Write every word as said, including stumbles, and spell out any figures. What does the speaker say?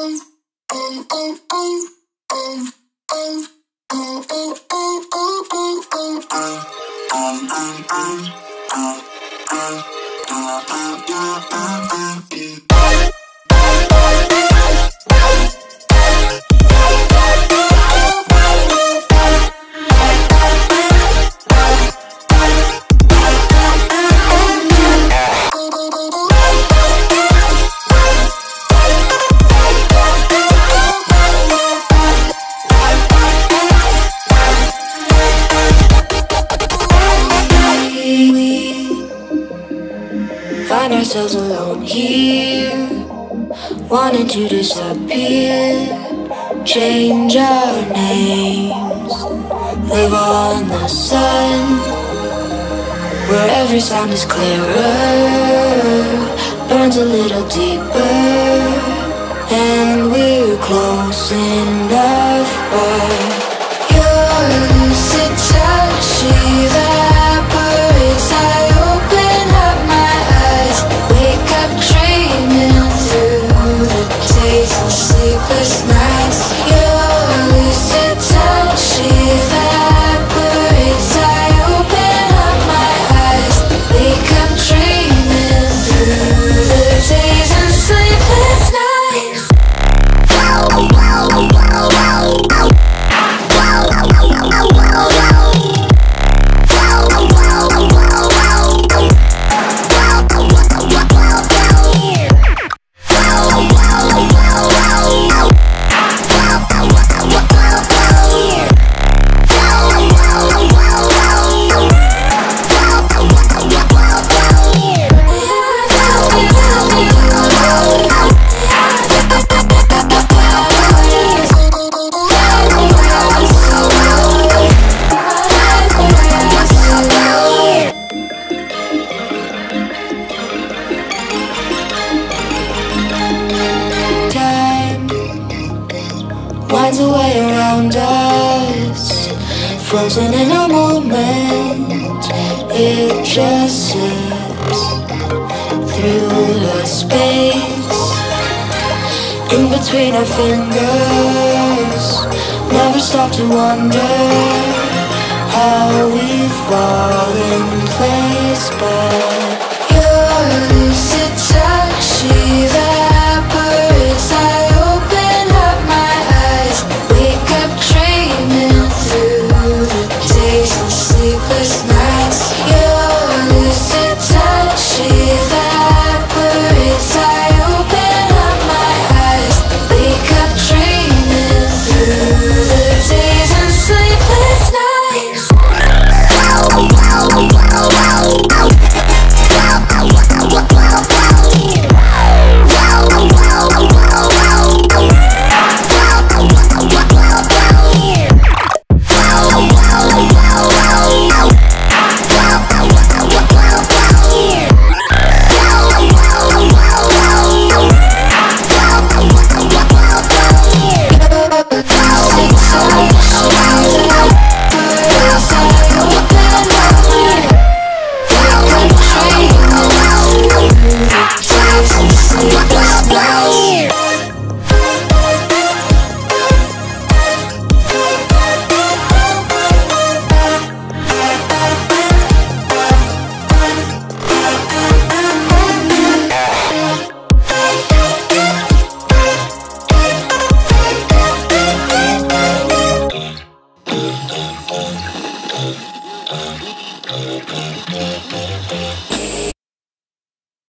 Find ourselves alone here, wanting to disappear. Change our names, live on the sun, where every sound is clearer, burns a little deeper, and we're close enough. But your lucid touch evaporates. I open up my eyes, wake up dreaming through the days and sleepless nights. Your lucid touch evaporates. I open up my eyes, wake up dreaming through the days and sleepless nights. Winds away around us, frozen in a moment. It just slips through the space in between our fingers. Never stop to wonder how we fall in place. But your lucid touch evaporates. I open up my eyes, wake up dreaming through the days and sleepless nights. Your lucid touch evaporates. I open up my eyes, wake up dreaming through the days and sleepless nights.